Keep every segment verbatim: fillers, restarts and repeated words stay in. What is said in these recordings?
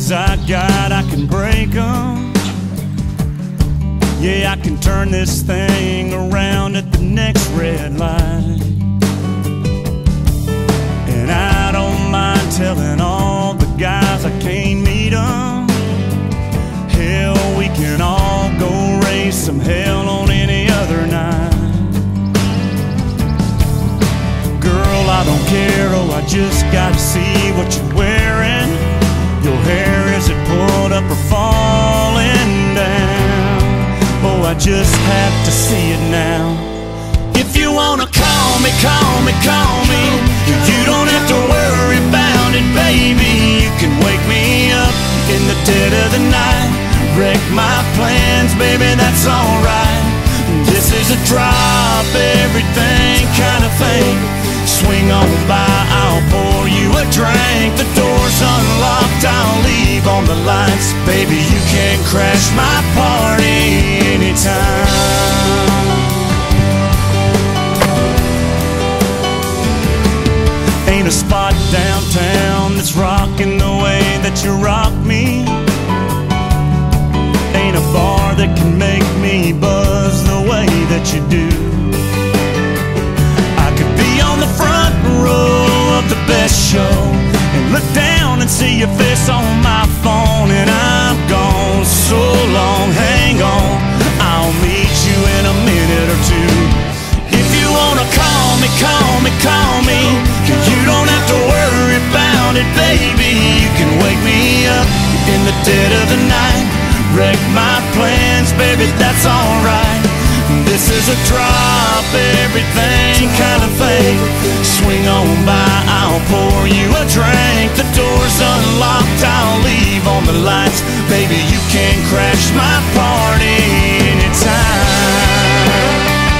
chains I got, I can break them. Yeah, I can turn this thing around at the next red light. And I don't mind telling all the guys I can't meet them. Hell, we can all go raise some hell on any other night. Girl, I don't care, oh, I just gotta see what you're wearing. Your hair, is it pulled up or falling down? Oh, I just have to see it now. If you wanna call me, call me, call me. You don't have to worry about it, baby. You can wake me up in the dead of the night. Wreck my plans, baby, that's alright. This is a drop everything kind of thing. Swing on by, I'll pour you a drink. The door's unlocked, I'll leave on the lights. Baby, you can crash my party anytime. Ain't a spot downtown that's rocking the way that you rock me. Ain't a bar that can make me buzz the way that you do. On the front row of the best show and look down and see your face on my phone. And I'm gone so long, hang on, I'll meet you in a minute or two. If you wanna call me, call me, call me. You don't have to worry about it, baby. You can wake me up in the dead of the night. Wreck my plans, baby, that's alright. This is a drop everything kind of thing. Swing on by, I'll pour you a drink. The door's unlocked, I'll leave on the lights. Baby, you can crash my party anytime.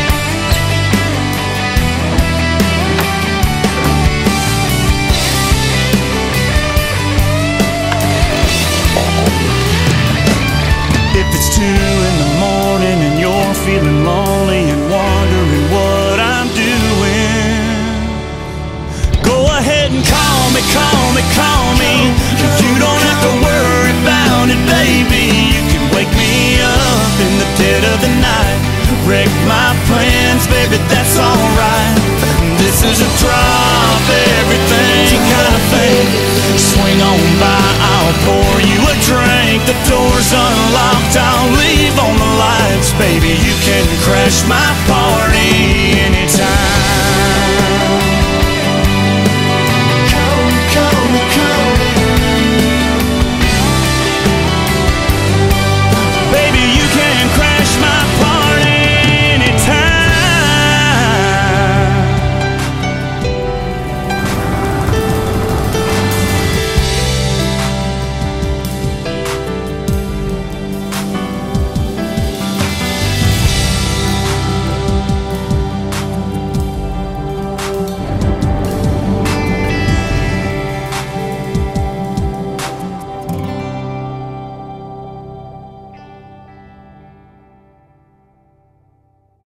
If it's two in the morning and you're feeling lonely and wondering what I'm doing, go ahead and call me, call me, call me. You don't have to worry about it, baby. You can wake me up in the dead of the night. Wreck my plans, baby, that's alright. This is a drop everything kind of thing. Swing on by, I'll pour you a drink. The door's unlocked, I'll leave on the lights. Baby, you can crash my party